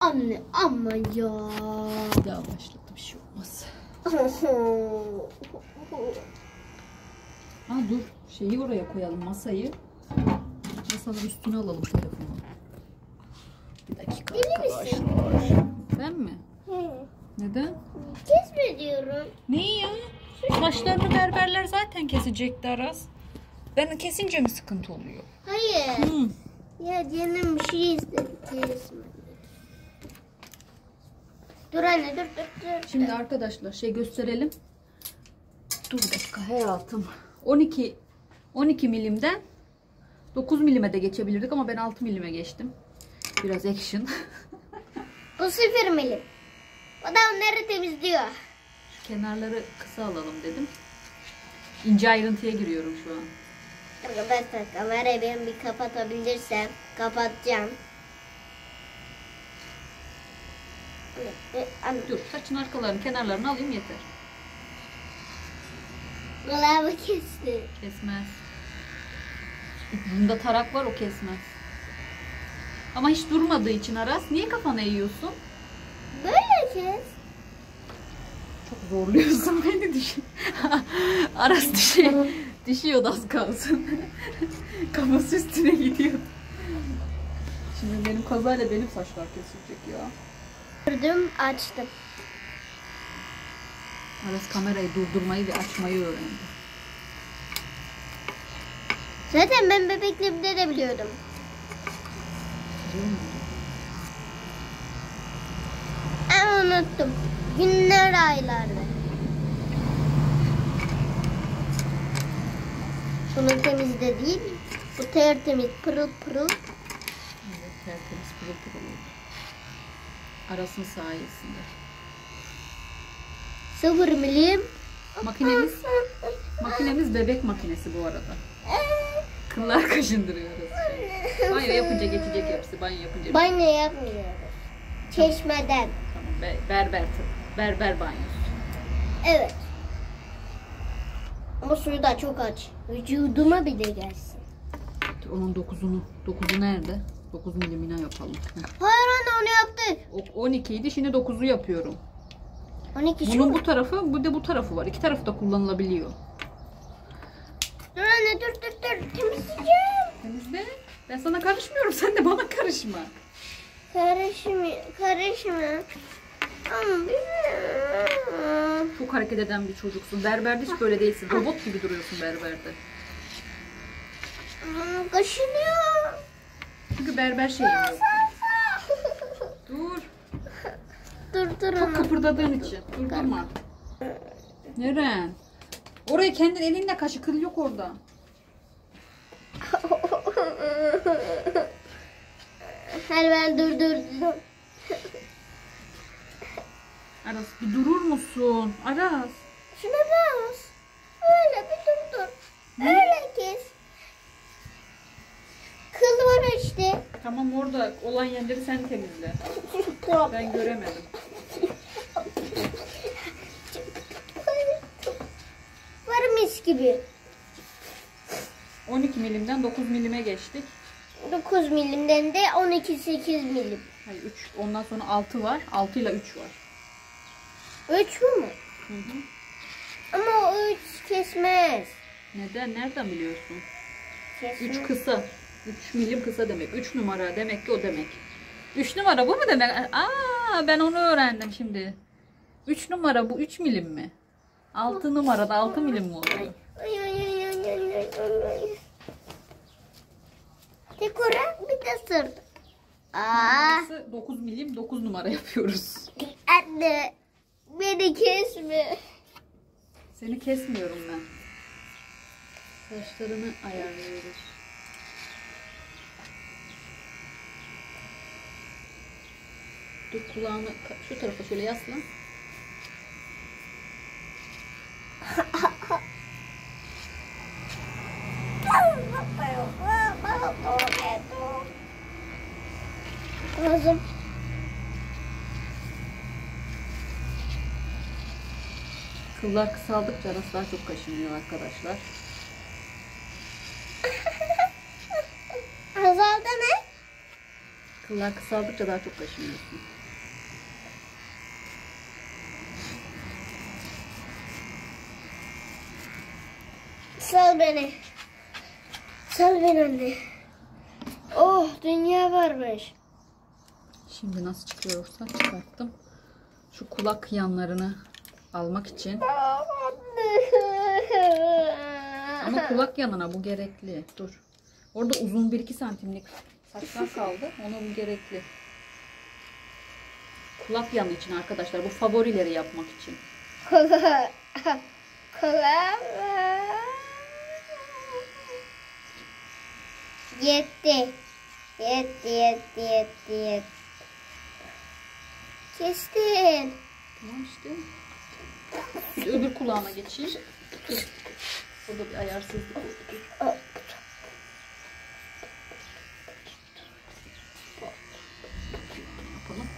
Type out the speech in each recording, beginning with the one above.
Anne ama ya. Bir daha başladı, bir şey olmaz. Ha dur, şeyi oraya koyalım, masayı. Masanın üstüne alalım telefonu. Bir dakika arkadaşlar. Ben mi? Neden? Kesme diyorum. Ne ya? Saçlarını berberler zaten kesecekti Aras. Ben kesince mi sıkıntı oluyor? Hayır. Ya canım bir şey istedi. Kesme. Dur anne dur. Şimdi arkadaşlar şey gösterelim. Dur bir dakika hayatım. 12 milimden 9 milime de geçebilirdik ama ben 6 milime geçtim. Biraz action. Bu 0 milim. O da onları temizliyor. Şu kenarları kısa alalım dedim. İnce ayrıntıya giriyorum şu an. Arkadaşlar kamerayı ben bir kapatabilirsem kapatacağım. Dur saçın arkalarını kenarlarını alayım yeter. Kulağımı kesti. Kesmez. Bunda tarak var, o kesmez. Ama hiç durmadığı için Aras niye kafana eğiyorsun? Böyle kes. Çok zorluyorsun beni düşün. Aras düşüyordu az kalsın. Kafası üstüne gidiyor. Şimdi benim kazayla benim saçlar kesilecek ya. Gördüm açtım. Aras kamerayı durdurmayı ve açmayı öğrendi. Zaten ben bebekliğimde de biliyordum. Ben unuttum. Günler aylardı. Bunun temiz de değil. Bu tertemiz pırıl pırıl. Evet, tertemiz pırıl pırıl oldu. Aras'ın sayesinde. 0 milim. Makinemiz bebek makinesi bu arada. Kıllar kaşındırıyoruz. Banyo yapınca geçecek hepsi. Banyo yapınca. Banyo yapmıyoruz. Çeşmeden. Tamam, berber banyosu. Evet. Ama suyu da çok aç. Vücuduma bile gelsin. Dur, onun 9'u nerede? 9 milimine yapalım. Hayır anne onu yaptık. 12 idi, şimdi 9'u yapıyorum. 12 şu Bunun mu? bu tarafı, bu da bu tarafı var. İki tarafı da kullanılabiliyor. Dur anne dur. Temizleyeceğim. Temizle. Ben sana karışmıyorum, sen de bana karışma. Karışma. Ama Çok hareket eden bir çocuksun. Berberde hiç böyle değilsin. Robot gibi duruyorsun berberde. kaşınıyor. Çünkü berber şeyi yok. Dur. Dur Çok ama. kıpırdadığın için. Durdurma. Neren? Orayı kendin elinle kaşı. Kıl yok orada. Hadi ben dur. Aras bir durur musun? Aras. Şuna bas. Öyle bir dur. Öyle kes. Kıl var işte. Tamam, orada olan yerleri sen temizle. Ben göremedim. Var mis gibi. 12 milimden 9 milime geçtik. 9 milimden de 8 milim. Hayır 3. Ondan sonra 6 var. 6 ile 3 var. 3 mu? Hı hı. Ama o 3 kesmez. Neden? Nereden biliyorsun? 3 Kesmez. kısa. 3 milim kısa demek. 3 numara demek ki o demek. 3 numara bu mu demek? Aa, ben onu öğrendim şimdi. 3 numara bu 3 milim mi? 6 numarada 6 milim mi oluyor? Ay. Tekrar bir de sırdı. Burası 9 milim 9 numara yapıyoruz. Anne beni kesme. Seni kesmiyorum ben. Saçlarını ayarlıyoruz. Dur kulağını şu tarafa şöyle yaslan. Kızım. Kıllar kısaldıkça Aras daha çok kaşınıyor arkadaşlar. Azaldı mı? Kıllar kısaldıkça daha çok kaşınıyorsun. Sal beni. Sal beni anne. Oh, dünya varmış. Şimdi nasıl çıkıyorsa çıkarttım. Şu kulak yanlarını almak için. Ama kulak yanına bu gerekli. Dur. Orada uzun 1-2 santimlik saçlar kaldı. Ona bu gerekli. Kulak yanı için arkadaşlar. Bu favorileri yapmak için. Kola. Kola. Yetti. Yetti. Kestin. Tamam işte. Şimdi öbür kulağıma geçeyim. Dur. Burada bir ayarsızlık oldu. Yapalım.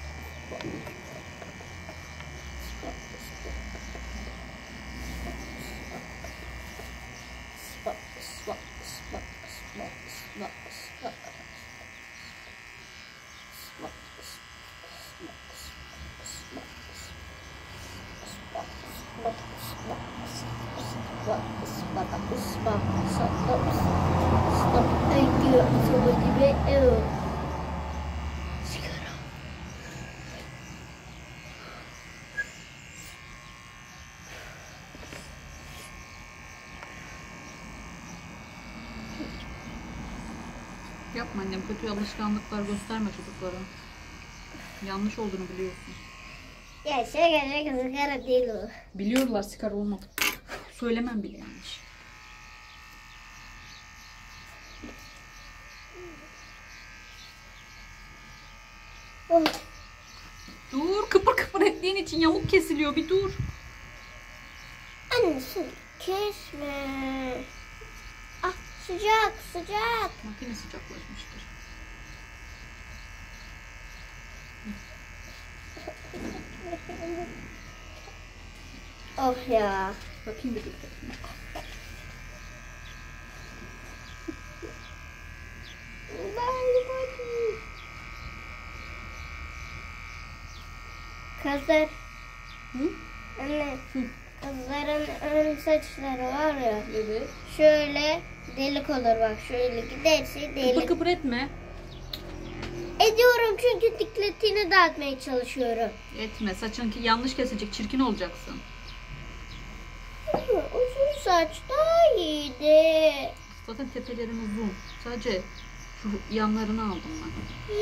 Yapma annem, kötü alışkanlıklar gösterme çocuklara. Yanlış olduğunu biliyorsun. Ya şaka sigara değil o. Biliyorlar sigara olmadı. Söylemem bile yanlış. Oh. Dur, kıpır kıpır ettiğin için yamuk kesiliyor, bir dur. Anne şunu kesme. Ah, sıcak. Makine sıcaklaşmıştır. Oh ya. Bakayım bir dur bakayım. Kızlar. Hı? Anne. Hı. Kızların ön saçları var ya. Evet. Şöyle delik olur bak. Şöyle giderse Kıpır delik. kıpır etme. Ediyorum çünkü dikkatini dağıtmaya çalışıyorum. Etme. Saçın yanlış kesecek. Çirkin olacaksın. Uzun saç daha iyiydi. Zaten tepelerin uzun. Sadece şu yanlarını aldım ben.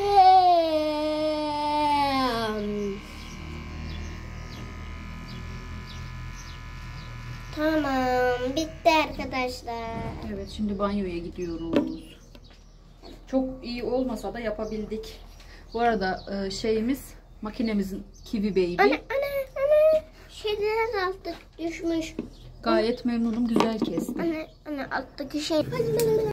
Tamam, bitti arkadaşlar. Evet, şimdi banyoya gidiyoruz. Çok iyi olmasa da yapabildik. Bu arada şeyimiz, makinemizin Kiwi Baby. Ana. Şeyler altık düşmüş. Gayet memnunum, güzel kesti. Ana alttaki şey.